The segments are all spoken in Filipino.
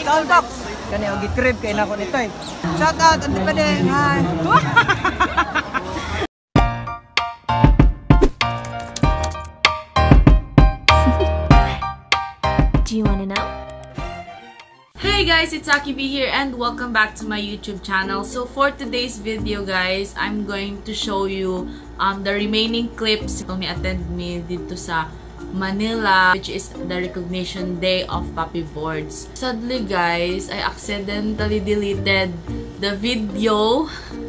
Talbak. Kani og gikrib kay nako nito eh. Shout out Ante Padeng. Hi. Do you want to know? Hey guys, it's Aki B here and welcome back to my YouTube channel. So for today's video guys, I'm going to show you the remaining clips kung ni-attend me dito sa Manila, which is the recognition day of Papi Boards. Sadly guys, I accidentally deleted the video.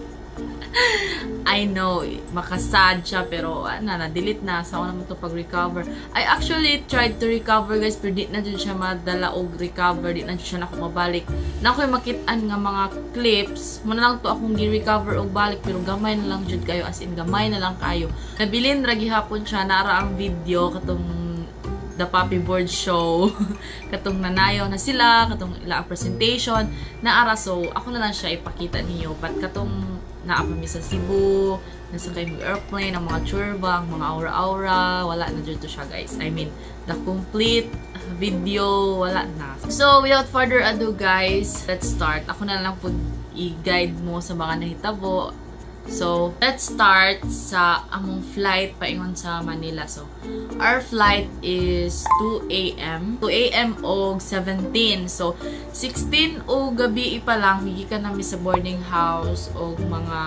I know, makasad siya, pero na-delete na. Sa ako naman ito pag-recover. I actually tried to recover guys, pero di na dyan siya madala og recover. Di na dyan siya mabalik. Na ako'y makitaan nga mga clips. Muna lang to akong gi-recover og balik, pero gamay na lang dyan kayo. As in, gamay na lang kayo. Nabilin, ragi hapon siya, nara ang video, katong The Papi Board Show. Katong nanayaw na sila, katong ila ang presentation, naara. So, ako na lang siya ipakita niyo. But katong naapami sa Cebu, nasa kayo airplane, ang mga churba, ang mga aura-aura, wala na dito siya guys. I mean, the complete video, wala na. So, without further ado guys, let's start. Ako na lang po i-guide mo sa mga nahitabo. So, let's start sa among flight paingon sa Manila. So, our flight is 2 AM. 2 AM og 17. So, 16 o gabi pa lang, gigikan namin sa boarding house og mga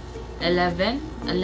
11,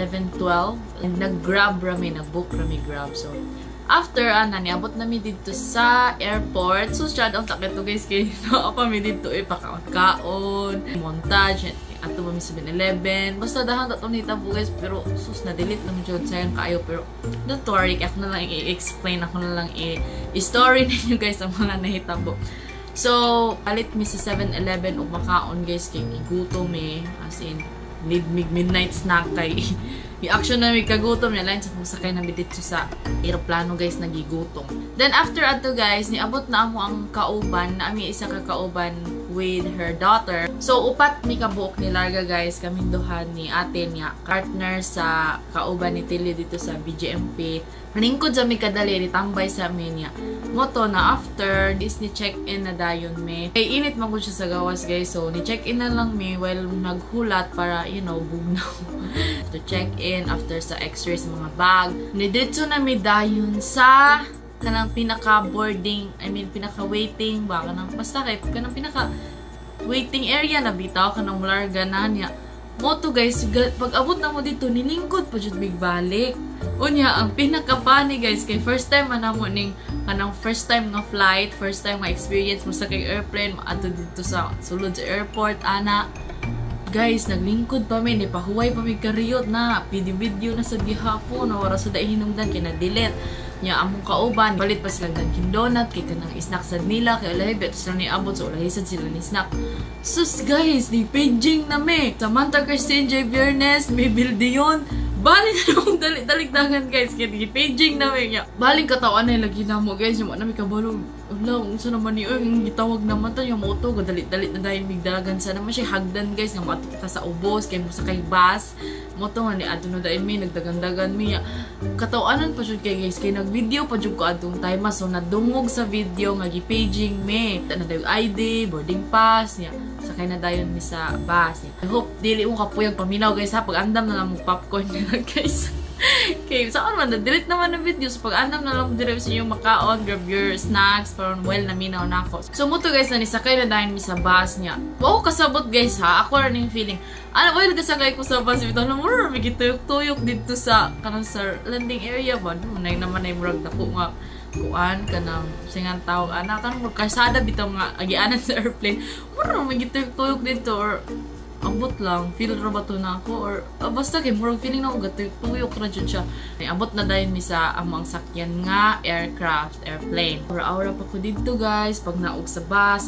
12. And nag-grab rami, nag-book rami grab. So, after, niabot namin dito sa airport. So, siya daw takit to guys, kaya ako kami dito pakaon-kaon, montage, ato ba mi 7-Eleven. Basta dahan ta itong hitabo guys. Pero sus na-delete naman dyan. Sayang kayo. Pero don't worry. Ako na lang i-explain. Ako na lang i-story ninyo guys ang mga nahitabo. So, palit mi sa 7-Eleven o makaon guys. Kaya igutom as in, midnight snack kay i-action na may kagutom niya. Line sa sakay na dito sa aeroplano guys. Nagigutom. Then after ato guys, niabot na amo ang kauban. Na ami isa ka kauban with her daughter. So, upat ni kabuok ni Larga guys, kaming duha ni ate niya, partner sa kauban ni Tilly dito sa BGMP. Maningkod sa mi kadali, ditambay sa amin niya. Moto na after, this ni check-in na dayon me. Kay init man ko siya sa gawas guys, so ni check-in na lang me while naghulat para, you know, bugnaw. To check-in after sa x-ray sa mga bag. Nidritso na mi dayon sa kanang pinaka-boarding, I mean, pinaka-waiting ba? Basta kay, kanang pinaka-waiting area na bitaw, kanang Larga na niya. Moto guys, pag abot na mo dito, nilingkod pa dyan big balik. Unya, ang pinaka-funny guys, kay first time na mo ning, kanang first time nga flight, first time nga experience mo sa kay airplane, ato dito sa sulod sa airport, ana. Guys, naglingkod pa mi, pahuway pa mi kariyot na, video na sa gihapon, na wala sa daihinungdan, kina-delete. Nya among kauban, balit pa silang Dunkin Donut, kay kanang snack sad nila, kay alahay, beto sila ni abot, so alahisad sila ni snack. Sus guys, ni paging na me. Samantha Christine J. Viernes, may bildi yun. Baling na akong daligdagan guys, kaya ni paging na me. Baling katawan na lagi na mo guys, yung namin kabalo, wala, kung saan naman yung gitawag naman to, yung moto, dalit-dalit na dahil bigdalagan sa naman siya, hagdan guys, nga matik ka sa ubos, kaya mo sa kay bus. Moto nga ni ato na dahil may nagdagandagan mi. Katawanan pa siya kay guys, kay nag-video pa siya ko atong time. So nadungog sa video nga gi-paging me. Na dayon ID, boarding pass niya. Sakay na dayon mi sa bus niya. I hope dili mo kapuyang paminaw guys ha. Pag andam na lang mo popcorn nila guys. Okay, saan man, na-delete naman ng video. So, pag andam na lang direct sa inyong makaon, grab your snacks, para well naminaw na ako. So, muto guys, na nisakay na dahil mi sa bus niya. Wow, kasabot guys ha. Ako rin yung feeling. Ano, well, kasakay ko sa bus. Ito na mo, may gituyok-tuyok dito sa, kanang sa landing area ba? Munay naman ay murag na po nga. Kuan ka ng singang tawag. Anak, kanang kasada bitaw nga, agianan sa airplane. Mura, may gituyok-tuyok dito or abot lang, feel ra ba to na ako or basta kay murag feeling na ako gatuyok ra jud siya. Abot na dayon mi sa among sakyan nga aircraft, airplane. Aura pa ko dito guys pag naog sa bus,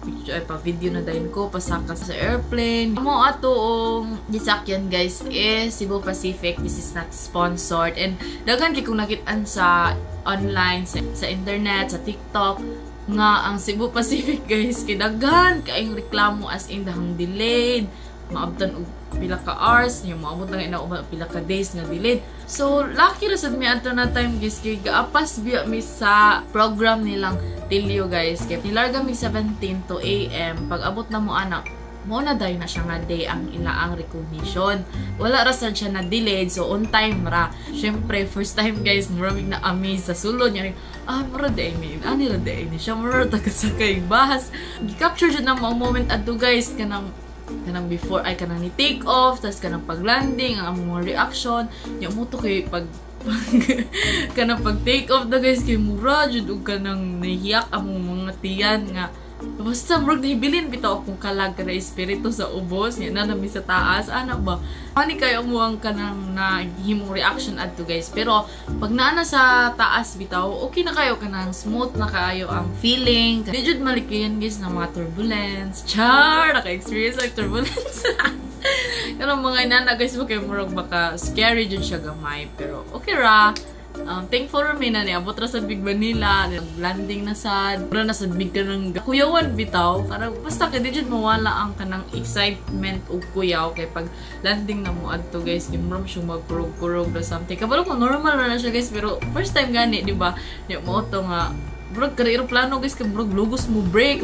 pa video na dayon ko pasaka sa airplane. Amo atong gisakyan guys is Cebu Pacific. This is not sponsored and daghan kay kung nakit-an sa online, sa internet, sa TikTok nga ang Cebu Pacific guys kay daghan kaayong reklamo as in dahang delayed, maabtan og pila ka hours, yung maabot lang ina pila ka days nga delayed. So lucky ra sad mi adto na time guys kay gaapas biya mi sa program nilang Tilio guys. Kay nilarga mi 17 to AM. Pag abot na mo anak, mo na dayon na siya nga day ang ilaang recognition. Wala ra sad siya na delayed, so on time ra. Syempre first time guys, maraming na amaze sa sulod niya. Mura day ni, ani ra day ni siya mura taga sa kay bahas. Gi-capture jud na mo moment adto guys kanang before ay kanang ni take off, tas kanang pag-landing, ang mga reaction. Nya mo to kay pag kanang pag take off na guys kay mura jud og kanang nahiyak ang mga tiyan nga basta murag nahibilin bitaw akong kalag ka na espiritu sa ubos niya na nami sa taas. Ano ba? Ani kayo mo ang kanang nahimong reaction adto guys. Pero pag naana sa taas bitaw, okay na kayo kanang smooth na kayo ang feeling. Di jud malikayan guys ng mga turbulence. Char! Naka-experience ang turbulence. Kanang mga inana guys mo kayo murag baka scary jud siya gamay. Pero okay ra. Thankful rami na niabot ra sa Big Manila, landing na sad, na sa big ka ng kuyawan bitaw, karang basta kay di jud mawala ang kanang excitement ug kuyaw kay pag landing na mo adto guys, imrom siya magkurog-kurog or something. Kabalo ko normal na siya guys, pero first time gani, di ba? Di mo to nga bro kay eroplano guys, kay bro lugos mo break.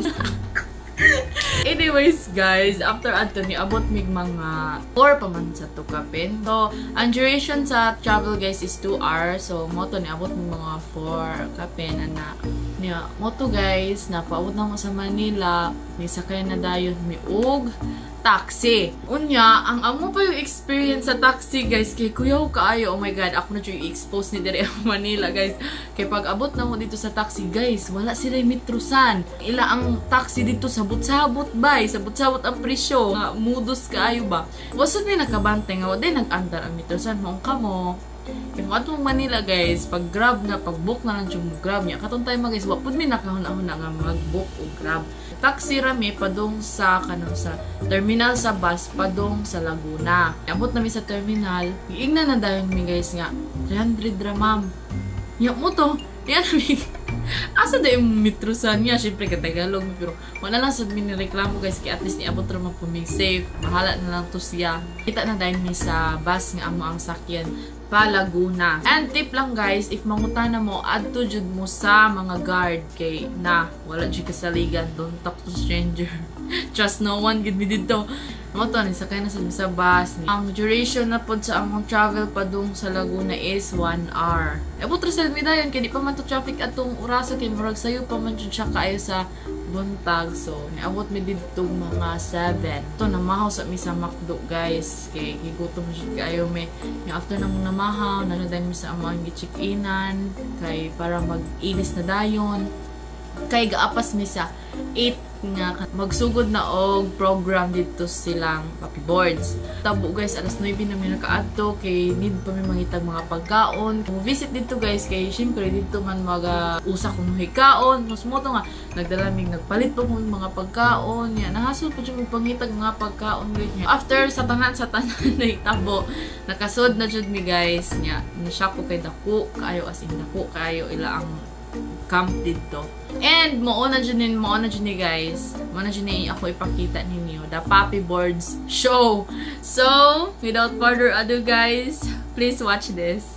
Anyways guys, after adto ni abot mig mga 4 pa man sa tukapin. So, ang duration sa travel guys is 2 hours. So, moto ni abot mig mga 4 kapin ana. Niya, moto guys, napaabot na mo sa Manila, ni sakay na dayon mi og taxi. Unya, ang amo pa yung experience sa taxi guys, kay kuyaw kaayo, oh my god, ako na yung i-expose ni dire ang Manila guys. Kay pag abot na mo dito sa taxi guys, wala sila metrosan. Ila ang taxi dito sabot-sabot bay, sabot-sabot ang presyo. Mudos kaayo ba? Wasad may nakabantay nga, wala nag-andar ang metrosan mo ka mo. Kung atong Manila guys, pag grab na, pag book na lang yung grab niya. Katong tayo mga guys, wapod may nakahuna-huna nga mag-book o grab. Taxi rami padung sa kanang sa terminal sa bus padung sa Laguna. Abot na mi sa terminal, giingna na dayon mi guys nga 300 ra ma'am. Nya mo to, yan mi. Asa da yung metrosan niya, syempre ka Tagalog pero wala lang sad mi nireklamo guys kay at least niabot ra man po mi safe. Bahala na lang to siya. Kita na dayon mi sa bus nga amo ang sakyan pa Laguna. And tip lang guys, if mangutana mo, adto jud mo sa mga guard kay na wala jud kasaligan, don't talk to stranger. Trust no one gid mi dito. Mo to ni sakay na sa bus. Ang duration na pod sa among travel padung sa Laguna is 1 hour. Abot ra sa mi dayon kay di pa man to traffic atong oraso kay murag sayo pa man jud siya kaayo sa buntag. So, niabot mi dito mga 7. Ito, namahaw sa mi sa McDo, guys. Kay gigutom siya kayo may. Yung after namang namahaw, nanodayin mi sa amang i-check-inan. Kay para mag-ilis na dayon. Kay gaapas mi sa 8 nga magsugod na og program dito silang Papi Boards. Tabo guys, alas 9 na mi nakaadto kay need pa mi mangitag mga pagkaon. Visit dito guys kay syempre dito man usa kung hikaon. Mas mo to nga nagdala mig nagpalit pa mo mga pagkaon. Ya nahasol pa jud pangitag mga pagkaon guys niya. After sa tanan na itabo, nakasod na jud mi guys niya. Ni-shock ko kay dako kaayo as in dako kaayo ila ang camp dito. And mauna dyan ni guys. Mauna dyan ni ako ipakita ninyo the Papi Boards show. So, without further ado guys, please watch this.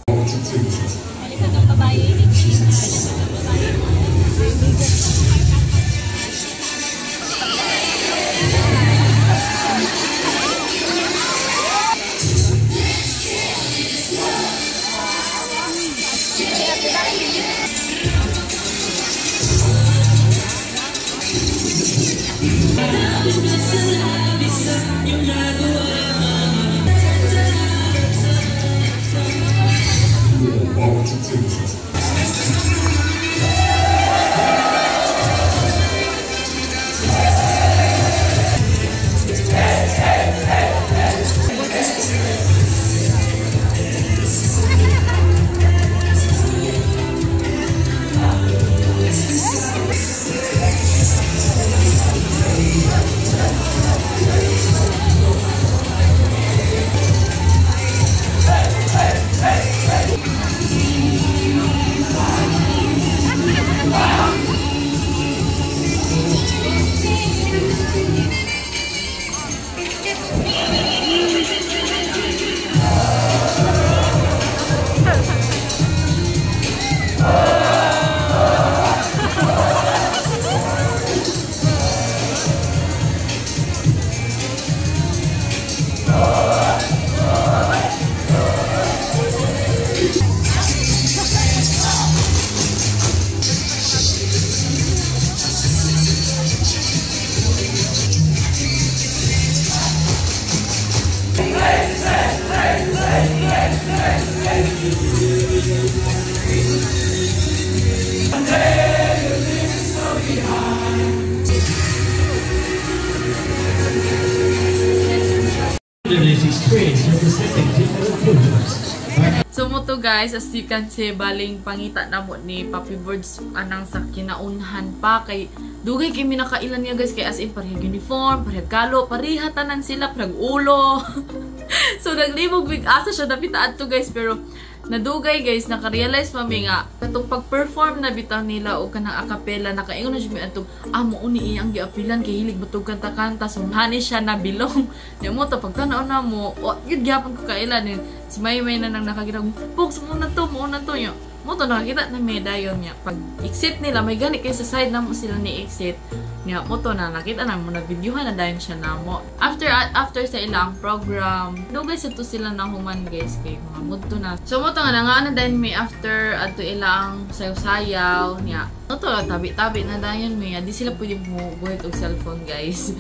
So mo to guys, as you can see, baling pangita na mo ni Papi Birds anang sa kinaunhan pa kay dugay kay minakailan niya guys, kay as in parehag uniform, parehag kalo, pareha tanan sila, parehag ulo. So naglibog big asa siya dapitaan to guys, pero nadugay guys, naka-realize mami nga katong pag-perform na bitaw nila o kanang acapella, nakaingon na siya may atong mo uni iyang giapilan kay hilig batog kanta-kanta, so hani siya na bilong. Di mo to pagtanaw na mo, yun gyapon ko kailan si Maymay na nang nakaginag, Pogs, muna to yun. Mo to nakakita na medayon niya. Pag exit nila, may gani kayo sa side na mo sila ni exit. Niya, mo to na nakita na mo na videohan na dahil siya na mo. After sa ilang program, dugay sa to sila na human guys, kay mga mood to na. So mo to nga na dahil may after ato ilang sayaw-sayaw niya. Mo to tabi-tabi na dahil may, di sila pwede mo buhit og cellphone guys.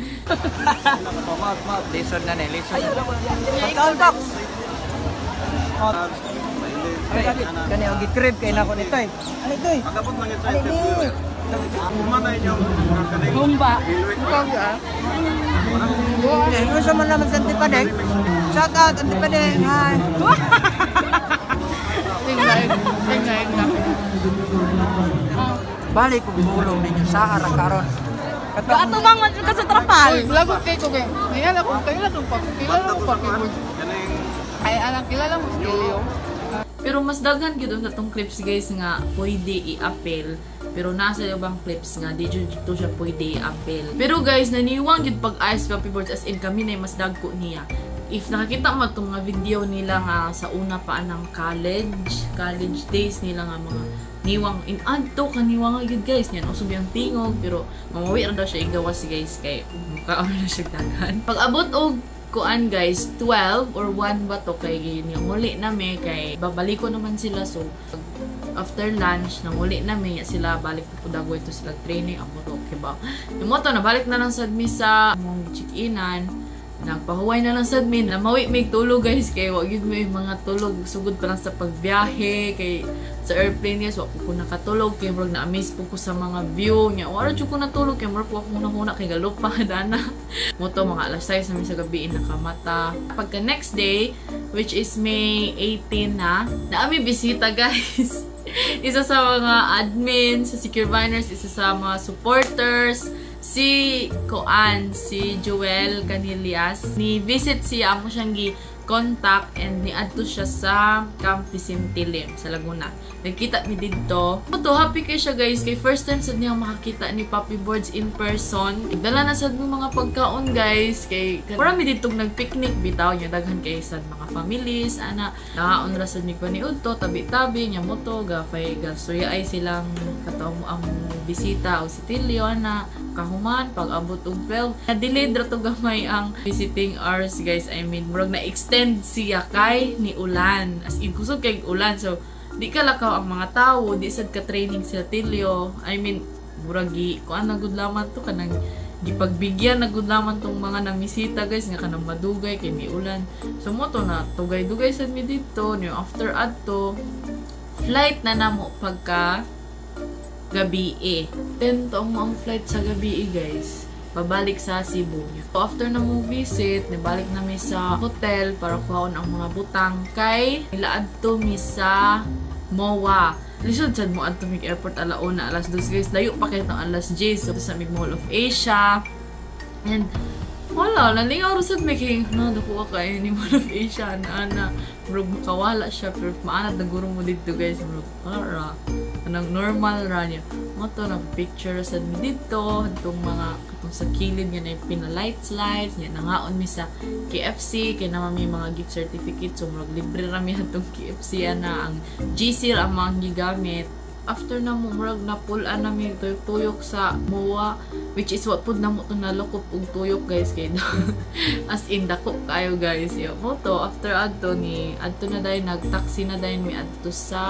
Listen na na, listen na. Pagka-unbox! Kani ang gikrib kay nako nito eh. Ano ito eh? Agapot lang ito eh. Kumanay niyo. Bumba. Ano sa man naman sa Antipadeng? Shout out Antipadeng. Hi. Tingay na. Balik ko bulong ninyo sa araw karon. Ato bang ka sa trapal? Lago kay ko kay. Ngayon ako kilala ko Papi. Ay anak kilala mo si Leo. Pero mas daghan gyud sa tong clips guys nga pwede i-appeal. Pero nasa ibang clips nga di jud to siya pwede i-appeal. Pero guys, naniwang gyud pag-ayos Papi Birds, as in kami na mas dagko niya. If nakakita mo itong mga video nila nga sa una pa ng college days nila nga mga niwang in adto kaniwang gyud guys niyan usab yang tingog, pero mamawi ra daw siya igawas guys kay mukha na siya daghan. Pag abot og kuan guys 12 or 1 ba to kay yung muli nami kay babaliko naman sila, so after lunch nang muli nami sila balik po dago ito sila training amo to okay ba yung moto na balik na lang sad mi sa mong check-inan, nagpahuway na lang sad mi na mawi may tulog guys kay wag gyud may mga tulog sugod pa lang sa pagbiyahe kay sa airplane guys wag ko nakatulog kay murag na-amaze po ko sa mga view nya wala jud ko natulog kay murag ko muna kay galupa dana moto mga alas 6 namin sa gabi nakamata. Pagka next day which is May 18 na naami bisita guys. Isa sa mga admin sa Secure Viners, isa sa mga supporters, si Joel Canilias. Ni-visit siya, amo siyang gi-contact and ni-adto siya sa Camp Pisintilim sa Laguna. Nagkita mi dito. Ito, happy kayo siya guys. Kay first time sad niyang makakita ni Papi Birds in person. Dala na sad mo mga pagkaon guys. Kay marami dito nag-picnic bitaw niya. Daghan kay sad mga families. Ana, nakaon ra sad mi paniud to. Tabi-tabi niya mo to. Gafay, gasuya ay silang kataw mo ang bisita o si Tilio na kahuman pag abot og 12. Na-delayed ra to gamay ang visiting hours guys. I mean, murag na-extend siya kay ni Ulan. As in, kusog kay Ulan. So, di ka lakaw ang mga tao, di sad ka training sila Tilio. I mean, muragi, kung ano nagudlaman to, kanang gipagbigyan nagudlaman tong mga namisita guys, nga kanang madugay, kay ni Ulan. So mo to na, tugay-dugay sad mi dito, yung after adto, flight na namo pagka gabi eh. Then to ang flight sa gabi guys, pabalik sa Cebu. So, after na mo visit, nibalik na mi sa hotel para kuhaon ang mga butang kay nilaad to mi sa MOA. Lisod sad mo adto mig airport alauna alas 2 guys. Layo pa kay tong alas 10 so sa mig Mall of Asia. And wala, nalingaw rusad may kay dako ka kay ni Mall of Asia na bro makawala siya pero maanad na guro mo dito guys. Bro, para anang normal ra niya. Moto nag picture sad mi dito adtong mga katong sa kilid niya na pina-light slides niya nangaon mi sa KFC kay naman may mga gift certificate so murag libre ra mi atong KFC ana ang GC ang mga gigamit. After na mo murag napulan na mi tuyok sa MOA which is what pud na mo to nalukop og tuyok guys kay as in dako kayo guys yo moto after adto na dai nagtaxi na dai mi adto sa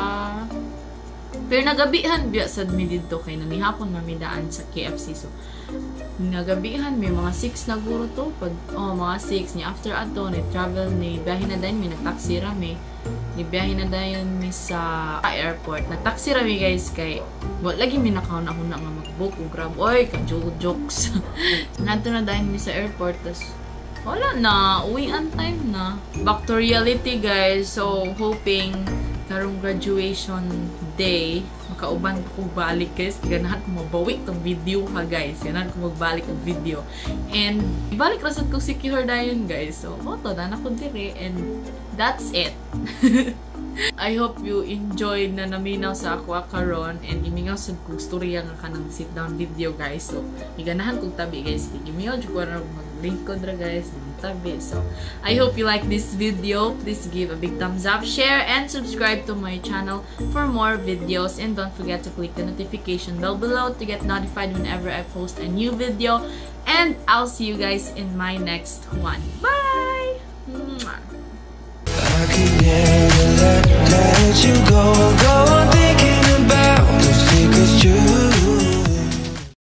pero nagabihan biya sad mi dito kay nanihapon na mi daan sa KFC so nagabihan may mga 6 na guro to pag mga 6 ni after ato ni travel ni biyahe na dayon mi nagtaxi ra mi ni biyahe na dayon mi sa airport nagtaxi ra mi guys kay wa lagi mi nakauna-una nga mag-book og grab oy ka jokes nanto na dayon mi sa airport tas Wala na. Uwian time na. Back to reality, guys. So, hoping karong graduation day, makauban ko balik, guys. Ganahan ko mabawi itong video, ha, guys. Ganahan ko magbalik ang video. And, ibalik rasad ko secure na yun, guys. So, moto na ako dire. And, that's it. I hope you enjoyed na naminaw sa ako karon and imingaw sa kong storya nga kanang sit down video, guys. So, iganahan kong tabi, guys. Imingaw ko na mag-link ko dra, guys. Tabi. So, I hope you like this video. Please give a big thumbs up, share, and subscribe to my channel for more videos. And don't forget to click the notification bell below to get notified whenever I post a new video. And I'll see you guys in my next one. Bye! Mwah. I could never let you go.